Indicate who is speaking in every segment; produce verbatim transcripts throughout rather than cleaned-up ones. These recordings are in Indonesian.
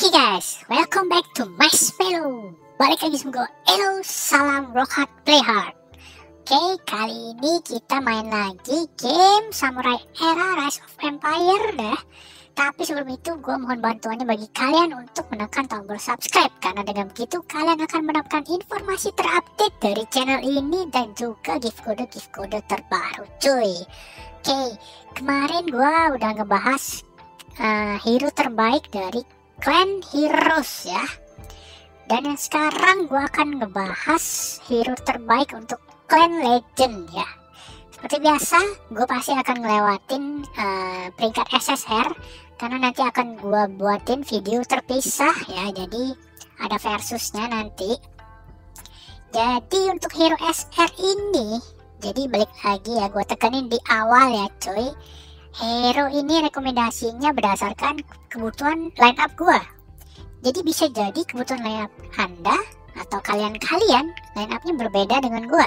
Speaker 1: Oke guys, welcome back to Marshmallow. Balik lagi sama gue, Elo, salam rock hard, play hard. Oke, kali ini kita main lagi game Samurai Era Rise of Empire dah. Tapi sebelum itu gue mohon bantuannya bagi kalian untuk menekan tombol subscribe, karena dengan begitu kalian akan mendapatkan informasi terupdate dari channel ini dan juga gift kode-gift kode terbaru cuy. Oke, kemarin gue udah ngebahas uh, hero terbaik dari Clan Heroes ya. Dan yang sekarang gue akan ngebahas hero terbaik untuk Clan Legend ya. Seperti biasa, gue pasti akan ngelewatin uh, peringkat S S R, karena nanti akan gue buatin video terpisah ya. Jadi ada versusnya nanti. Jadi untuk hero S R ini, jadi balik lagi ya, gue tekenin di awal ya cuy. Hero ini rekomendasinya berdasarkan kebutuhan line up gue. Jadi bisa jadi kebutuhan line up Anda atau kalian-kalian line upnya berbeda dengan gue.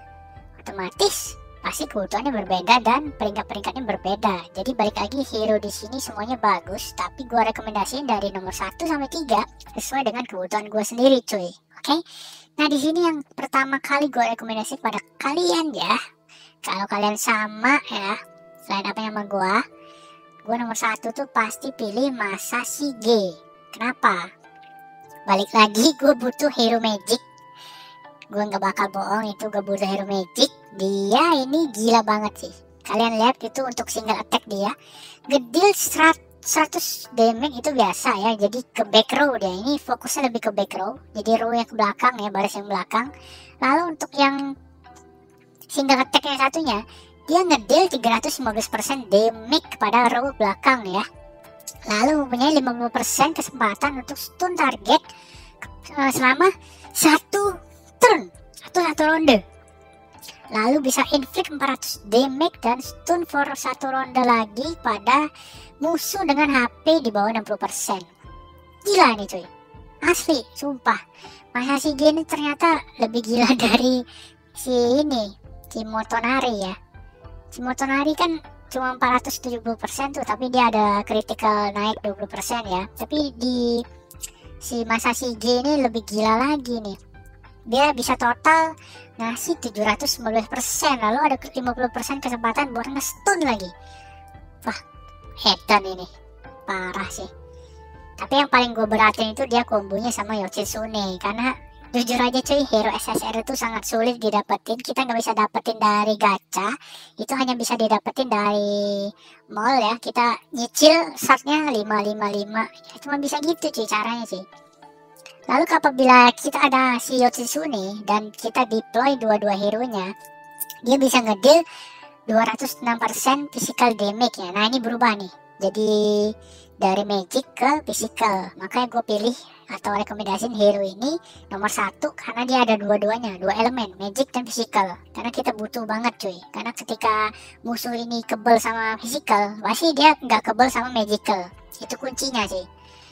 Speaker 1: Otomatis pasti kebutuhannya berbeda dan peringkat-peringkatnya berbeda. Jadi balik lagi, hero di sini semuanya bagus, tapi gue rekomendasiin dari nomor satu sampai tiga sesuai dengan kebutuhan gue sendiri cuy. Oke. Nah, di sini yang pertama kali gue rekomendasi pada kalian ya. Kalau kalian sama ya line up sama gue, gue nomor satu tuh pasti pilih Masashige. Kenapa? Balik lagi, gue butuh hero magic. Gue nggak bakal bohong, itu gue butuh hero magic. Dia ini gila banget sih. Kalian lihat itu untuk single attack dia ngedil seratus damage itu biasa ya. Jadi ke back row dia, ini fokusnya lebih ke back row. Jadi row yang ke belakang ya, baris yang belakang. Lalu untuk yang single attack yang satunya, dia ngedil tiga ratus lima belas persen damage kepada row belakang ya. Lalu mempunyai lima puluh persen kesempatan untuk stun target selama satu turn atau satu ronde. Lalu bisa inflict empat ratus damage dan stun for satu ronde lagi pada musuh dengan H P di bawah enam puluh persen. Gila nih cuy, asli sumpah. Masashige ini ternyata lebih gila dari si ini, si Motonari ya. Si Motonari kan cuma empat ratus tujuh puluh persen tuh, tapi dia ada critical naik dua puluh persen ya. Tapi di si Masashige ini lebih gila lagi nih. Dia bisa total ngasih tujuh ratus sembilan belas persen, lalu ada lima puluh persen kesempatan buat nge-stun lagi. Wah, edan ini. Parah sih. Tapi yang paling gue beratin itu dia kombonya sama Yoshitsune, karena jujur aja cuy, hero S S R itu sangat sulit didapetin. Kita nggak bisa dapetin dari gacha, itu hanya bisa didapetin dari mall ya. Kita nyicil startnya lima lima lima ya, cuma bisa gitu cuy caranya sih. Lalu apabila kita ada si Yoshitsune dan kita deploy dua-dua hero nya, dia bisa ngedil dua ratus enam persen physical damage ya. Nah ini berubah nih, jadi dari magic ke physical. Makanya gue pilih atau rekomendasiin hero ini nomor satu, karena dia ada dua-duanya, dua elemen, magic dan physical. Karena kita butuh banget cuy, karena ketika musuh ini kebal sama physical, pasti dia nggak kebal sama magical. Itu kuncinya sih.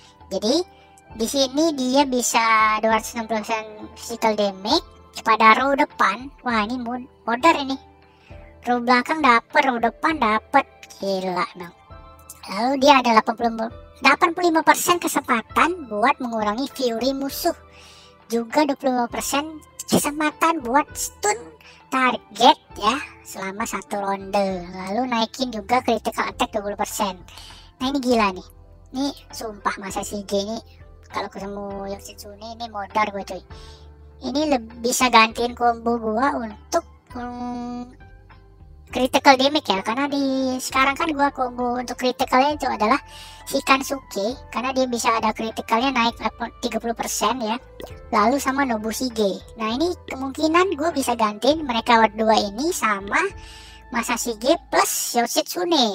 Speaker 1: Jadi di sini dia bisa dua ratus enam puluh persen physical damage pada row depan. Wah ini modar ini. Row belakang dapet, row depan dapet, gila dong. Lalu dia ada delapan puluh lima persen kesempatan buat mengurangi fury musuh. Juga dua puluh lima persen kesempatan buat stun target ya selama satu ronde. Lalu naikin juga critical attack dua puluh persen. Nah ini gila nih. Ini sumpah Masashige ini kalau ketemu Yoshitsune ini modar gue cuy. Ini bisa gantiin combo gue untuk hmm, critical damage ya, karena di sekarang kan gua combo untuk criticalnya itu adalah si Kansuke, karena dia bisa ada criticalnya naik tiga puluh persen ya. Lalu sama Nobushige. Nah ini kemungkinan gue bisa gantiin mereka berdua ini sama Masashige plus Yoshitsune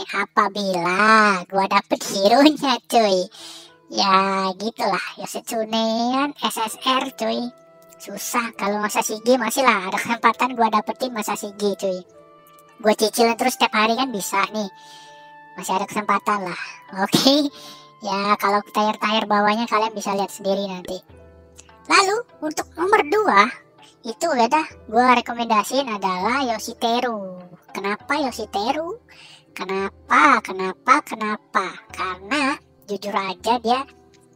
Speaker 1: apabila gua dapet hero nya cuy. Ya gitulah, Yoshitsune kan S S R cuy, susah. Kalau Masashige masih lah ada kesempatan gua dapetin Masashige cuy. Gue cicilin terus setiap hari kan bisa nih, masih ada kesempatan lah. Oke okay. Ya kalau tayar-tayar bawahnya kalian bisa lihat sendiri nanti. Lalu untuk nomor dua itu udah gue rekomendasiin adalah Yoshiteru. Kenapa Yoshiteru? Kenapa? Kenapa? Kenapa? Karena jujur aja dia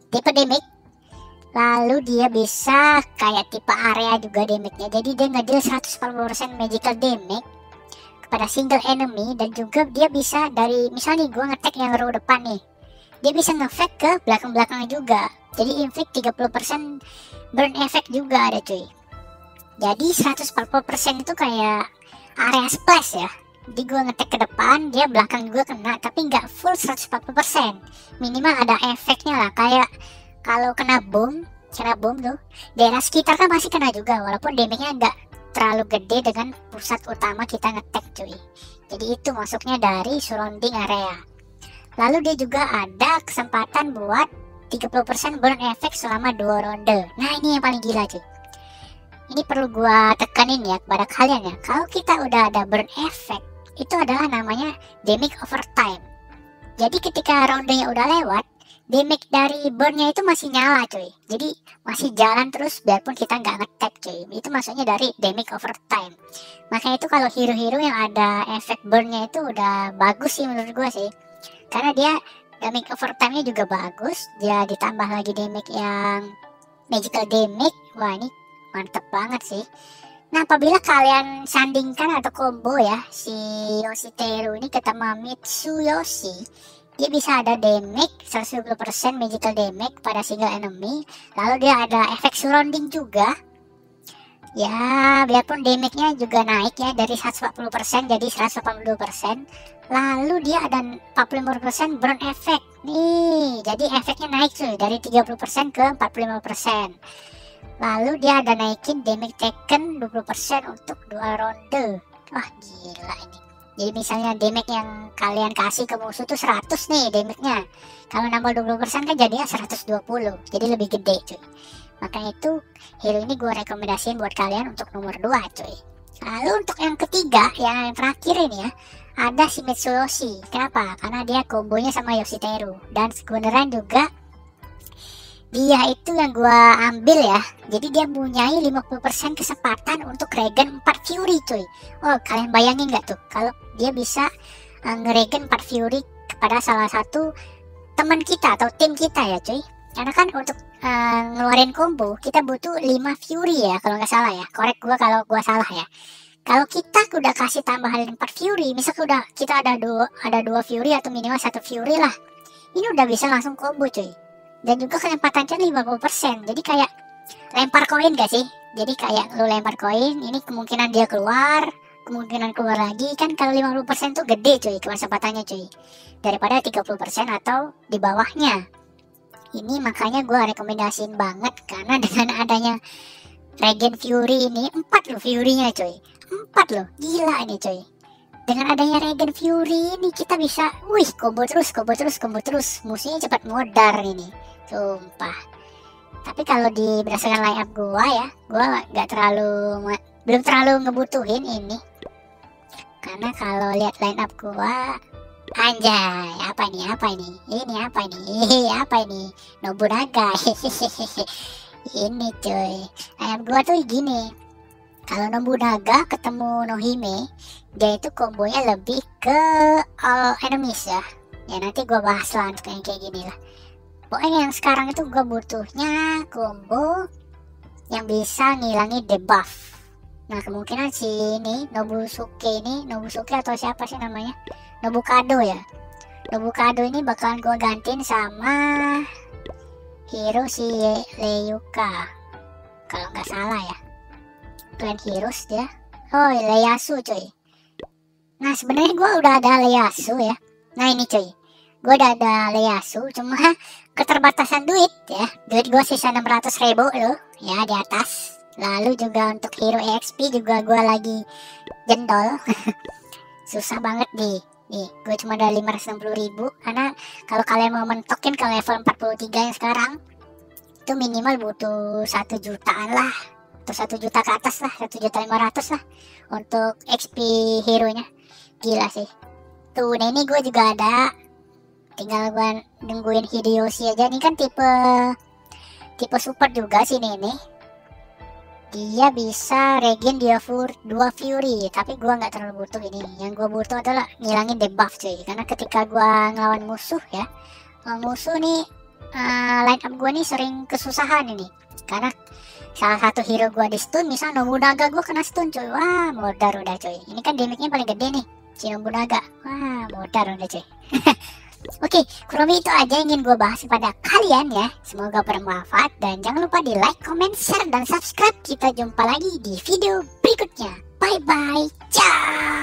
Speaker 1: tipe damage. Lalu dia bisa kayak tipe area juga damage-nya. Jadi dia ngedeal seratus empat puluh persen magical damage kepada single enemy. Dan juga dia bisa dari, misalnya gue ngetek yang row depan nih, dia bisa ngefek ke belakang-belakang juga. Jadi inflict tiga puluh persen burn effect juga ada cuy. Jadi seratus empat puluh persen itu kayak area splash ya. Jadi gue ngetek ke depan, dia belakang juga kena, tapi nggak full seratus empat puluh persen. Minimal ada efeknya lah, kayak kalau kena bom, kena bom tuh, daerah sekitar kan masih kena juga, walaupun damage-nya nggak terlalu gede dengan pusat utama kita ngetek cuy. Jadi itu masuknya dari surrounding area. Lalu dia juga ada kesempatan buat tiga puluh persen burn effect selama dua ronde. Nah ini yang paling gila cuy. Ini perlu gua tekanin ya kepada kalian ya. Kalau kita udah ada burn effect, itu adalah namanya damage overtime. Jadi ketika rondenya udah lewat, damage dari burnnya itu masih nyala cuy. Jadi masih jalan terus biarpun kita nggak ngetek cuy. Itu maksudnya dari damage overtime. Makanya itu kalau hero-hero yang ada efek burnnya itu udah bagus sih menurut gua sih. Karena dia damage overtime-nya juga bagus. Dia ditambah lagi damage yang magical damage. Wah ini mantep banget sih. Nah apabila kalian sandingkan atau combo ya si Yoshiteru ini ketemu Mitsuyoshi, dia bisa ada damage seratus dua puluh persen magical damage pada single enemy. Lalu dia ada efek surrounding juga. Ya biarpun damage-nya juga naik ya dari seratus empat puluh persen jadi seratus delapan puluh dua persen. Lalu dia ada empat puluh lima persen burn effect. Nih jadi efeknya naik cuy dari tiga puluh persen ke empat puluh lima persen. Lalu dia ada naikin damage taken dua puluh persen untuk dua ronde. Wah gila ini. Jadi misalnya damage yang kalian kasih ke musuh tuh seratus nih damage-nya. Kalau nambah dua puluh persen kan jadinya seratus dua puluh. Jadi lebih gede cuy. Makanya itu hero ini gue rekomendasiin buat kalian untuk nomor dua cuy. Lalu untuk yang ketiga, yang terakhir ini ya, ada si Mitsuyoshi. Kenapa? Karena dia kombonya sama Yoshiteru. Dan kebenaran juga dia itu yang gua ambil ya. Jadi dia punyai lima puluh persen kesempatan untuk regen empat Fury cuy. Oh kalian bayangin gak tuh kalau dia bisa uh, ngeregen empat Fury kepada salah satu teman kita atau tim kita ya cuy. Karena kan untuk uh, ngeluarin combo kita butuh lima Fury ya kalau nggak salah ya. Korek gua kalau gua salah ya. Kalau kita udah kasih tambahan empat Fury, misalnya udah kita ada dua ada dua Fury atau minimal satu Fury lah. Ini udah bisa langsung combo cuy. Dan juga kesempatannya lima puluh persen. Jadi kayak lempar koin gak sih? Jadi kayak lu lempar koin, ini kemungkinan dia keluar, kemungkinan keluar lagi. Kan kalau lima puluh persen tuh gede cuy kesempatannya cuy, daripada tiga puluh persen atau di bawahnya. Ini makanya gue rekomendasiin banget. Karena dengan adanya Regen Fury ini empat loh Fury-nya cuy, empat loh, gila ini cuy. Dengan adanya Regen Fury ini kita bisa wih combo terus, combo terus, combo terus. Musuhnya cepat modar ini, sumpah. Tapi kalau di berdasarkan line up gua ya, gua nggak terlalu belum terlalu ngebutuhin ini. Karena kalau lihat line up gua, anjay, apa ini, apa ini, ini apa ini, apa ini, Nobunaga. Ini cuy, line up gua tuh gini. Kalau Nobunaga ketemu Nohime, dia itu kombonya lebih ke all enemies ya. Ya nanti gue bahas lah untuk yang kayak gini lah. Pokoknya yang sekarang itu gue butuhnya combo yang bisa ngilangi debuff. Nah kemungkinan si ini Nobusuke ini, Nobusuke atau siapa sih namanya, Nobukado ya. Nobukado ini bakalan gue gantiin sama hero si Leyuka kalau nggak salah ya. Clan Heroes dia. Oh Ieyasu cuy. Nah sebenarnya gue udah ada Ieyasu ya. Nah ini cuy, gue udah ada Ieyasu, cuma keterbatasan duit ya. Duit gue sisa enam ratus ribu loh ya di atas. Lalu juga untuk hero E X P juga gue lagi jendol. Susah banget nih. Nih gue cuma ada lima ratus enam puluh ribu. Karena kalau kalian mau mentokin ke level empat puluh tiga yang sekarang, itu minimal butuh satu jutaan lah, atau satu juta ke atas lah, satu juta lima ratus lah untuk X P hero nya. Gila sih tuh. Nah ini gue juga ada, tinggal gue nungguin Hideyoshi aja. Ini kan tipe tipe super juga sih ini. Dia bisa regen dia fur dua Fury, tapi gue nggak terlalu butuh ini. Yang gue butuh adalah ngilangin debuff cuy. Karena ketika gue ngelawan musuh ya, ngelawan musuh nih uh, line up gue nih sering kesusahan ini, karena salah satu hero gue di stun, misal Nobunaga gue kena stun cuy. Wah modar udah cuy. Ini kan damage-nya paling gede nih si Nobunaga. Wah modar udah cuy. Oke, kurang lebih itu aja yang ingin gue bahas pada kalian ya. Semoga bermanfaat dan jangan lupa di like, comment, share, dan subscribe. Kita jumpa lagi di video berikutnya. Bye bye, ciao.